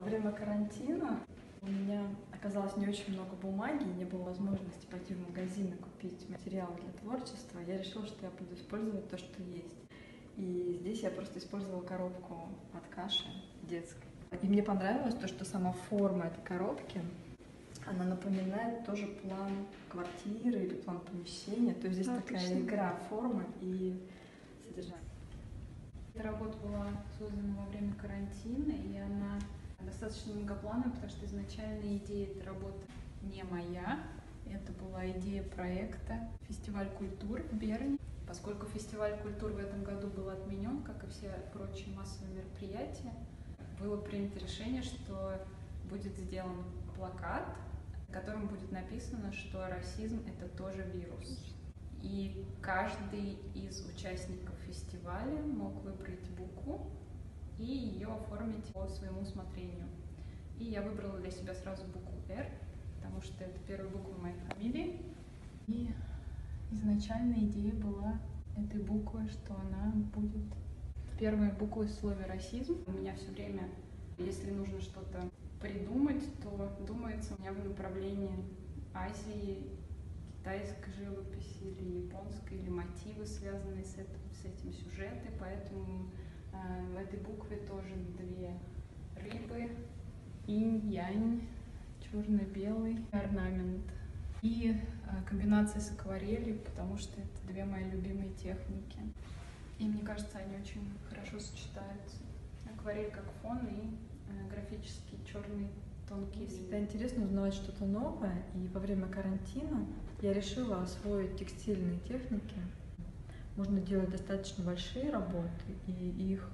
Во время карантина у меня оказалось не очень много бумаги, не было возможности пойти в магазин и купить материал для творчества. Я решила, что я буду использовать то, что есть. И здесь я просто использовала коробку от каши детской. И мне понравилось то, что сама форма этой коробки, она напоминает тоже план квартиры или план помещения. То есть здесь такая игра формы и содержания. Эта работа была создана во время карантина, и она достаточно многоплановая, потому что изначально идея этой работы не моя. Это была идея проекта «Фестиваль культуры» в Берне. Поскольку фестиваль культуры в этом году был отменен, как и все прочие массовые мероприятия, было принято решение, что будет сделан плакат, на котором будет написано, что расизм — это тоже вирус. И каждый из участников фестиваля мог выбрать букву и ее оформить по своему усмотрению. И я выбрала для себя сразу букву «Р», потому что это первая буква моей фамилии. И изначально идея была этой буквы, что она будет первой буквой в слове «расизм». У меня все время, если нужно что-то придумать, то думается у меня в направлении Азии, китайской живописи или японской, или мотивы, связанные с этим сюжеты, поэтому в этой букве тоже две рыбы, инь, янь, черно-белый орнамент и комбинация с акварелью, потому что это две мои любимые техники. И мне кажется, они очень хорошо сочетаются. Акварель как фон и графический черный тонкий линии. Всегда интересно узнавать что-то новое, и во время карантина я решила освоить текстильные техники. Можно делать достаточно большие работы, и их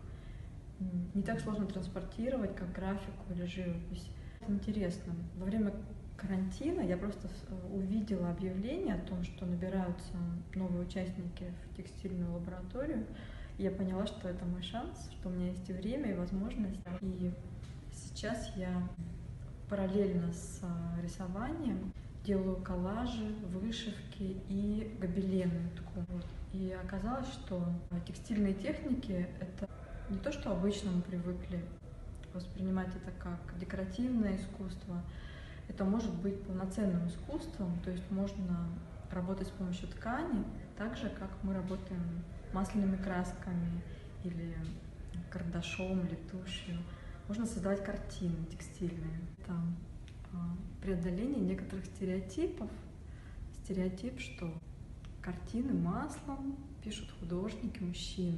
не так сложно транспортировать, как графику или живопись. Это интересно. Во время карантина я просто увидела объявление о том, что набираются новые участники в текстильную лабораторию. И я поняла, что это мой шанс, что у меня есть и время, и возможность. И сейчас я параллельно с рисованием делаю коллажи, вышивки и гобелены тку. И оказалось, что текстильные техники — это не то, что обычно мы привыкли воспринимать это как декоративное искусство. Это может быть полноценным искусством, то есть можно работать с помощью ткани, так же, как мы работаем масляными красками или карандашом или тушью. Можно создавать картины текстильные. Там преодоление некоторых стереотипов. Стереотип, что картины маслом пишут художники, мужчины.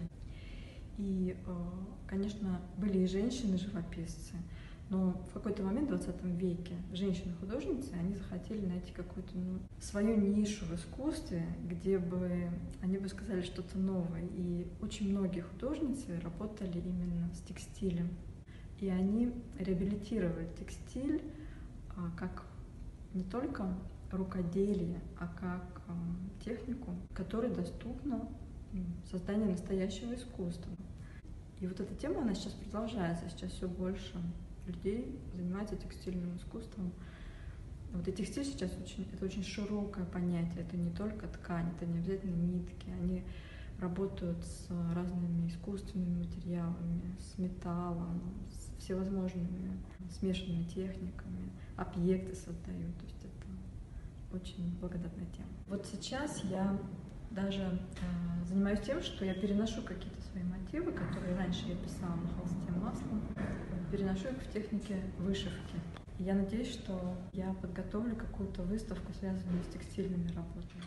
И, конечно, были и женщины-живописцы, но в какой-то момент в 20 веке женщины-художницы, они захотели найти какую-то свою нишу в искусстве, где бы они бы сказали что-то новое. И очень многие художницы работали именно с текстилем. И они реабилитировали текстиль как не только рукоделие, а как технику, которой доступно создание настоящего искусства. И вот эта тема, она сейчас продолжается, сейчас все больше людей занимаются текстильным искусством. Вот и текстиль сейчас это очень широкое понятие, это не только ткань, это не обязательно нитки, они работают с разными искусственными материалами, с металлом, с всевозможными смешанными техниками, объекты создают, то есть это очень благодатная тема. Вот сейчас я даже занимаюсь тем, что я переношу какие-то свои мотивы, которые раньше я писала на холсте маслом, переношу их в технике вышивки. И я надеюсь, что я подготовлю какую-то выставку, связанную с текстильными работами.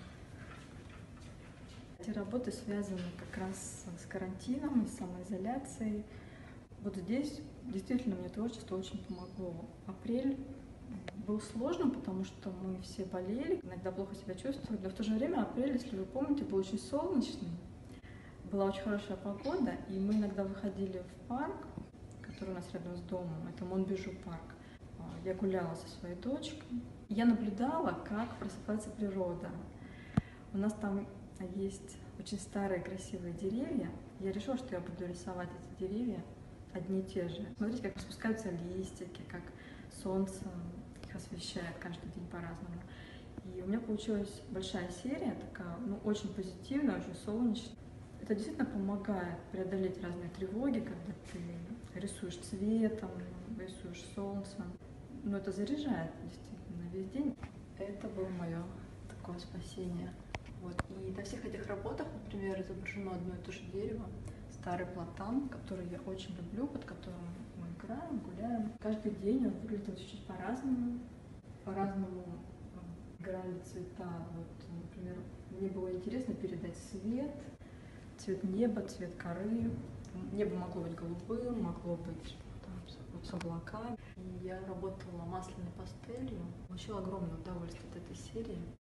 Эти работы связаны как раз с карантином, с самоизоляцией. Вот здесь действительно мне творчество очень помогло. Апрель был сложным, потому что мы все болели, иногда плохо себя чувствовали. Но в то же время апрель, если вы помните, был очень солнечный, была очень хорошая погода, и мы иногда выходили в парк, который у нас рядом с домом, это Монбежу парк. Я гуляла со своей дочкой, и я наблюдала, как просыпается природа. У нас там есть очень старые красивые деревья. Я решила, что я буду рисовать эти деревья одни и те же. Смотрите, как распускаются листики, как солнце их освещает каждый день по-разному. И у меня получилась большая серия, такая, очень позитивная, очень солнечная. Это действительно помогает преодолеть разные тревоги, когда ты рисуешь цветом, рисуешь солнце. Но это заряжает действительно весь день. Это было мое такое спасение. Вот. И на всех этих работах, например, изображено одно и то же дерево, старый платан, который я очень люблю, под которым мы играем, гуляем. Каждый день он выглядел чуть-чуть по-разному. По-разному играли цвета. Вот, например, мне было интересно передать цвет неба, цвет коры. Небо могло быть голубым, могло быть там, с облаками. И я работала масляной пастелью. Получила огромное удовольствие от этой серии.